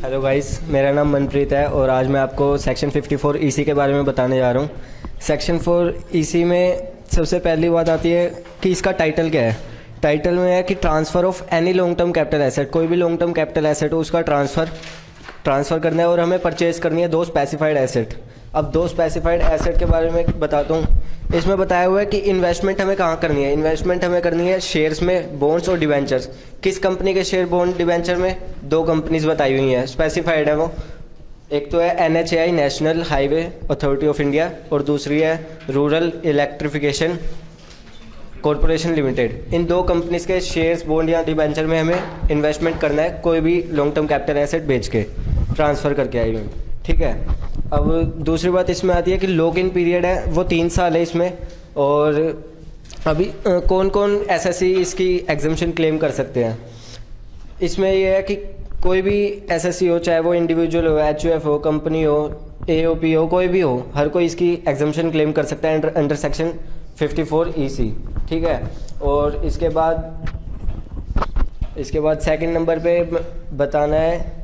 Hello guys, मेरा नाम मनप्रीत है और आज मैं आपको सेक्शन 54 ईसी के बारे में बताने जा रहा हूँ। सेक्शन 4 ईसी में सबसे पहली बात आती है कि इसका टाइटल क्या है। टाइटल में है कि transfer of any long term capital asset, कोई भी लॉन्ग टर्म कैपिटल एसेट हो उसका ट्रांसफ़र करना है और हमें परचेज़ करनी है दो स्पेसिफाइड एसेट। अब दो स्पेसिफाइड एसेट के बारे में बताता हूँ। इसमें बताया हुआ है कि इन्वेस्टमेंट हमें कहाँ करनी है। इन्वेस्टमेंट हमें करनी है शेयर्स में, बॉन्ड्स और डिवेंचर्स। किस कंपनी के शेयर, बॉन्ड, डिवेंचर में? दो कंपनीज बताई हुई हैं, स्पेसिफाइड है वो। एक तो है NHAI, national highway authority of India, और दूसरी है रूरल इलेक्ट्रिफिकेशन कॉरपोरेशन लिमिटेड। इन दो कंपनीज के शेयर्स, बॉन्ड या डिवेंचर में हमें इन्वेस्टमेंट करना है, कोई भी लॉन्ग टर्म कैपिटल एसेट बेच के, ट्रांसफ़र करके आई हुई। ठीक है। अब दूसरी बात इसमें आती है कि लॉक इन पीरियड है वो 3 साल है इसमें। और अभी कौन कौन SSE इसकी एग्जम्पशन क्लेम कर सकते हैं। इसमें यह है कि कोई भी SSE हो, चाहे वो इंडिविजुअल हो, HUF हो, कंपनी हो, AOP हो, कोई भी हो, हर कोई इसकी एग्जम्पशन क्लेम कर सकता है अंडर सेक्शन 54 EC। ठीक है। और इसके बाद सेकंड नंबर पे बताना है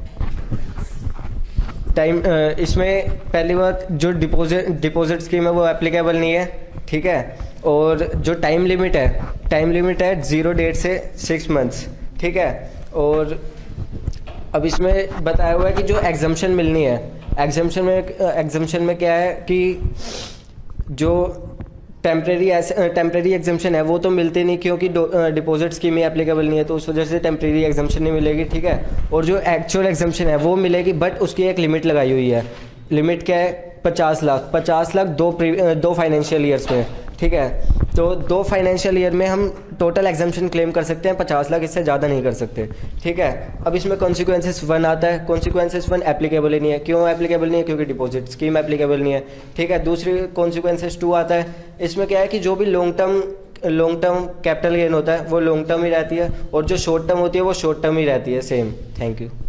टाइम। इसमें पहली बात, जो डिपॉजिट स्कीम है वो एप्लीकेबल नहीं है। ठीक है। और जो टाइम लिमिट है 0 डेट से 6 मंथ्स। ठीक है। और अब इसमें बताया हुआ है कि जो एग्जम्पशन मिलनी है, एग्जम्पशन में क्या है कि जो टेम्परेरी एग्जम्पशन है वो तो मिलती नहीं, क्योंकि डिपॉजिट स्कीम ही एप्लीकेबल नहीं है, तो उस वजह से टेम्परेरी एग्जम्पशन नहीं मिलेगी। ठीक है। और जो एक्चुअल एग्जम्पशन है वो मिलेगी, बट उसकी एक लिमिट लगाई हुई है। लिमिट क्या है? 50 लाख दो फाइनेंशियल ईयर्स में। ठीक है। तो 2 फाइनेंशियल ईयर में हम टोटल एग्जम्पशन क्लेम कर सकते हैं 50 लाख, इससे ज़्यादा नहीं कर सकते। ठीक है। अब इसमें कॉन्सिक्वेंसेस 1 आता है। कॉन्सिक्वेंसेस 1 एप्लीकेबल ही नहीं है। क्यों एप्लीकेबल नहीं है? क्योंकि डिपॉजिट स्कीम एप्लीकेबल नहीं है। ठीक है। दूसरी कॉन्सिक्वेंसेस 2 आता है। इसमें क्या है कि जो भी लॉन्ग टर्म कैपिटल गेन होता है वो लॉन्ग टर्म ही रहती है, और जो शॉर्ट टर्म होती है वो शॉर्ट टर्म ही रहती है, सेम। Thank you.